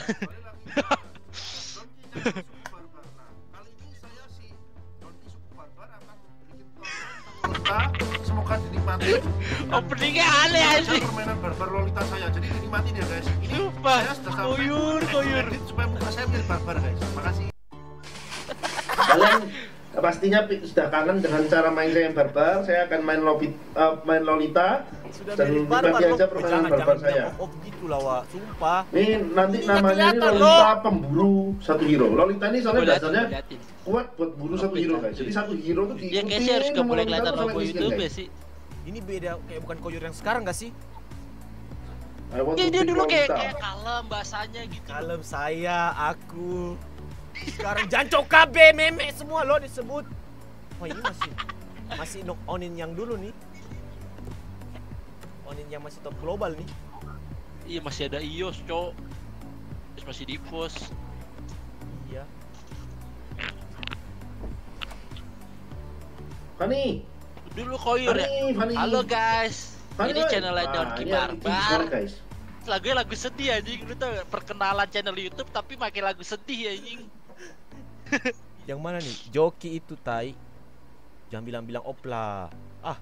Semoga dinikmati. Openingnya aneh aja. Permainan barbar Lolita saya, jadi dinikmatin ya guys. Ini Sumpah. saya sudah sampai Koyur. supaya muka saya mirip barbar guys. Makasih. Kalian pastinya sudah kangen dengan cara main saya yang barbar. Saya akan main Lolita. Sudah dan mirip barbar nikmati aja permainan barbar saya. Gitu lah, Wak. Sumpah. Ini nanti namanya ini Lolita pemburu satu hero. Lolita ini soalnya dasarnya kuat buat buru satu hero guys. Jadi satu hero tuh Dia kayaknya harus gak boleh kelihatan logo YouTube ya sih. Ini beda, kayak bukan koyor yang sekarang gak sih? Dia dulu kayak kalem bahasanya gitu. Kalem saya, aku. Sekarang jancok KB, meme semua lo disebut. Wah ini masih Onin yang dulu nih. Onin yang masih top global nih. Iya masih ada iOS cok. Terus masih di post. Iya. Fani. Dulu koyor ya. Halo guys. Ini channel Donki Barbar. Lagunya lagu sedih anjing. Lu tau perkenalan channel YouTube tapi pakai lagu sedih anjing. Yang mana nih? Joki itu tai. Jangan bilang-bilang off lah. Ah.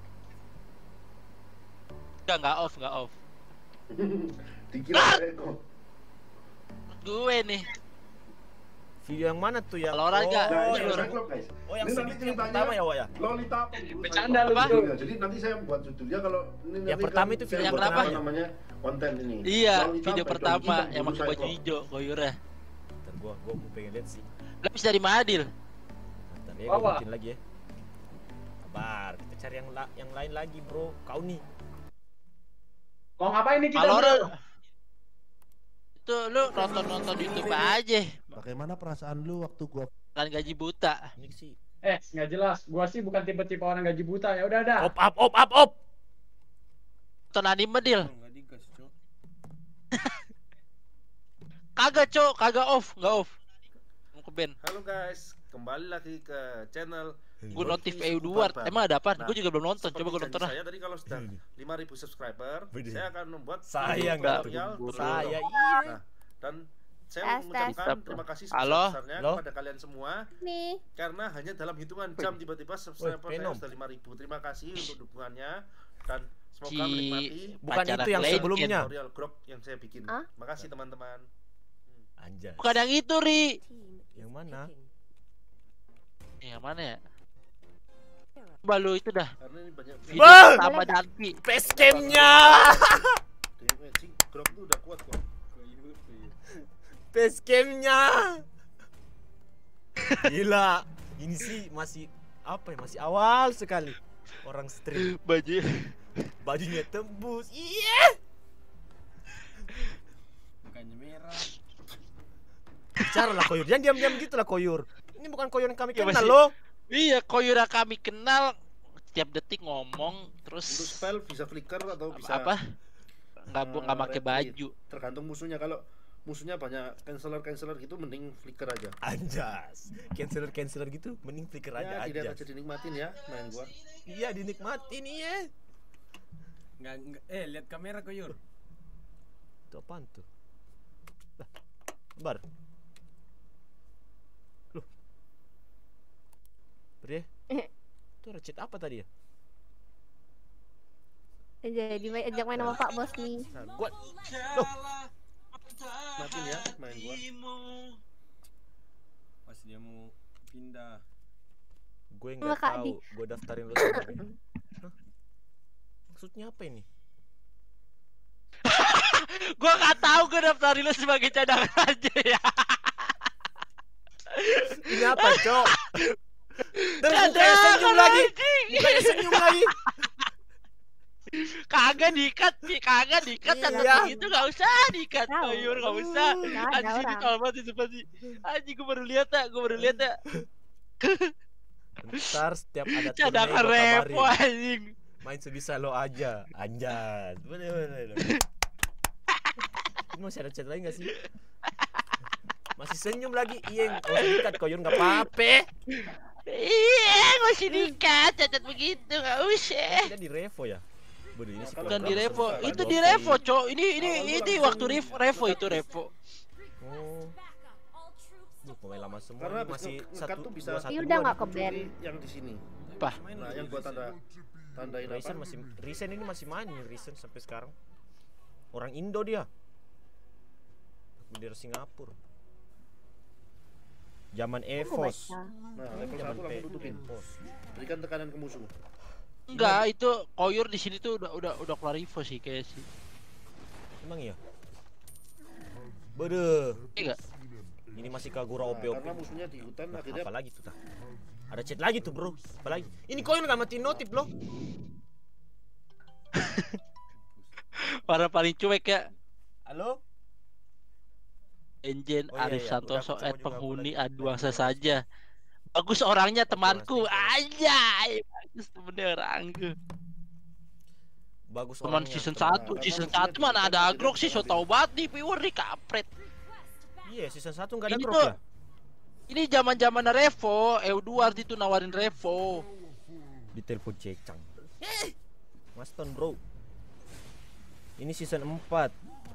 Enggak off. Dikira kok. Gue nih. Video yang mana tuh yang? Kalau orang enggak. Oh yang sedikit pertama ya, Wak ya? Lolita bercanda lu. Jadi nanti saya buat judulnya kalau ini yang pertama itu video yang berapa namanya konten ini. Iya, video pertama yang pakai baju hijau koyornya. Ntar gua mau pengen lihat sih. Lapis dari Madil. Ntar ya gua bikin lagi ya. Sabar, kita cari yang lain lagi, Bro. Kau nih. Kau ngapain nih kita? Itu lu nonton YouTube aja. Bagaimana perasaan lu waktu gua kan gaji buta? Ini sih. Nggak jelas. Gua sih bukan tipe-tipe orang gaji buta. Ya udah dah. Op. Nonton anime Dil. Enggak digas, Cok. Kagak off, enggak off. Mau ke band. Halo guys, kembali lagi ke channel Gue notif EU2, emang ada apa? Gue juga belum nonton, coba gue nonton lah. Saya tadi kalau sudah 5.000 subscriber, saya akan membuat saya enggak saya iya. Nah, dan saya mengucapkan terima kasih sebesar-besarnya kepada kalian semua. Karena hanya dalam hitungan jam tiba-tiba subscriber saya sudah 5.000. Terima kasih untuk dukungannya dan semoga menikmati. Bukan itu yang sebelumnya. Tutorial grok yang saya bikin. Makasih teman-teman. Anjay. Bukan yang itu, Ri. Yang mana? Yang mana ya? Balu itu dah. Karena ini banyak video sama Danki. Facecam-nya. Grok tuh udah kuat kok. Facecam-nya. Gila. Ini sih masih apa ya? Masih awal sekali. Orang stream. Bajunya tembus. Iya. Bukannya merah. Bicara lah koyor. Jangan diam-diam gitu lah koyor. Ini bukan koyor yang kami kenal loh. Iya, koyor yang kami kenal setiap detik ngomong terus. Untuk spell bisa flicker atau bisa apa? Enggak pakai baju. Tergantung musuhnya. Kalau musuhnya banyak canceler gitu mending flicker aja. Anjas. Canceler gitu mending flicker aja. Tidak aja dinikmatin ya main gua. Iya, dinikmatin iya. Enggak lihat kamera koyor. Itu apaan tuh? Lah. Bar. Loh. Bre. Itu recet apa tadi ya? Jadi ajak main sama Pak Bos nih. Gua. Loh. Matiin ya main gua. Pas dia mau pindah. Gue nggak tahu. Gue daftarin lu sama. Maksudnya apa ini? Gua nggak tahu, gue daftarin lu sebagai cadangan aja ya. Ini apa, Cok? Terus kayak senyum lagi. Kayak senyum lagi. Kagak diikat kata begitu, enggak usah diikat. Koyor enggak usah. Anjing ini tolong banget sih. Anjing gue baru lihat ya. Ntar setiap ada cadangan repo anjing. Main sebisa lo aja. Anjas. Bener. Masih ada chat lain gak sih? Masih senyum lagi. Iya, masih dikat koyor nggak apa-apa. Iya, masih dikat cacat begitu, nggak usah. Kita di Revo ya? Bodoh ini sih. Bukan di Revo, itu di Revo, Cok. Ini waktu Revo itu Revo. Oh. Pemain lama semua. Karena masih satu bisa. Ini udah nggak ke band. Yang di sini. Apa? Nah, yang gua tandain Risen apa? Risen ini masih main nih Risen sampai sekarang. Orang Indo dia. Dari Singapura. Zaman EVOS. Nah, level 1 langsung tutupin. Berikan tekanan ke musuh. Enggak, itu Koyur di sini tuh udah keluar EVOS sih kayak sih. Emang iya? Bede. Iya. Ini masih Kagura OP. Karena musuhnya di hutan akhirnya apa lagi tuh tah? Ada chat lagi tuh, Bro. Apa lagi? Ini Koyur enggak matiin notif loh. Para paling cuek ya. Halo? Enjen Arif Santoso penghuni Aduangsa saja. Bagus orangnya temanku. Anjay. Bagus temennya orangku. Bagus teman season 1. Season 1 mana ada agrok sih, so tau banget nih Piwur nih kampret. Iya, season 1 enggak ada ini agrok tuh, ya. Ini zaman-zaman Revo, Eduard itu nawarin Revo. Ditelepon Cecang. Maston, Bro. Ini season 4.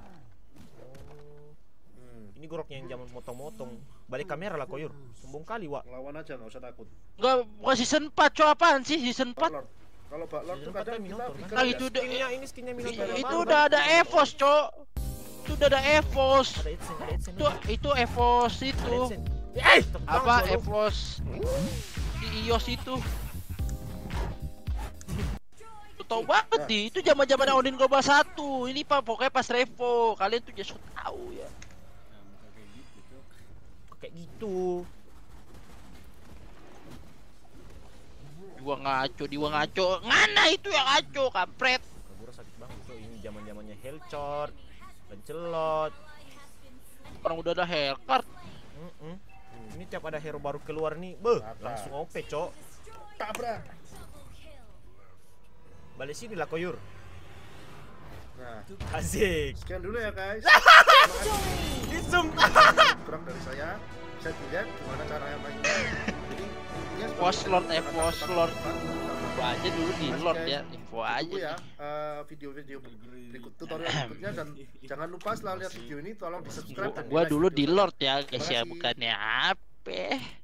Ini goroknya yang zaman motong-motong. Balik kamera lah Koyur. Sombong kali, Wak. Lawan aja, enggak usah takut. Enggak, bukan season 4, cow apaan sih season 4? Kalau Baklord tuh kadang kita nah, itu skinnya ini skinnya Minotaur. Itu udah ada EVOS, Cok. Itu udah ada EVOS. Itu EVOS itu. Apa EVOS di iOS itu. Tau banget di itu zaman-zaman Odin Global 1. Ini Pak pokoknya pas Revo. Kalian tuh just tahu ya. Kayak gitu. Diwa ngaco. Ngana itu yang ngaco, kampret. Kagura sakit banget tuh. Ini zaman-zamannya Hellchord, Lancelot. Orang udah ada Hellcard. Ini tiap ada hero baru keluar nih, langsung OP, Cok. Tabrak. Balik sini lah Koyur. Nah, asik. Sekian dulu ya guys. Isum. Kurang dari saya. Bisa dilihat gimana caranya mainnya. Jadi Post Lord Gua aja dulu di Lord ya, info aja ya. Video-video berikut tutorial berikutnya dan jangan lupa setelah lihat video ini tolong di subscribe. Gua dulu di Lord ya guys ya, bukannya apa.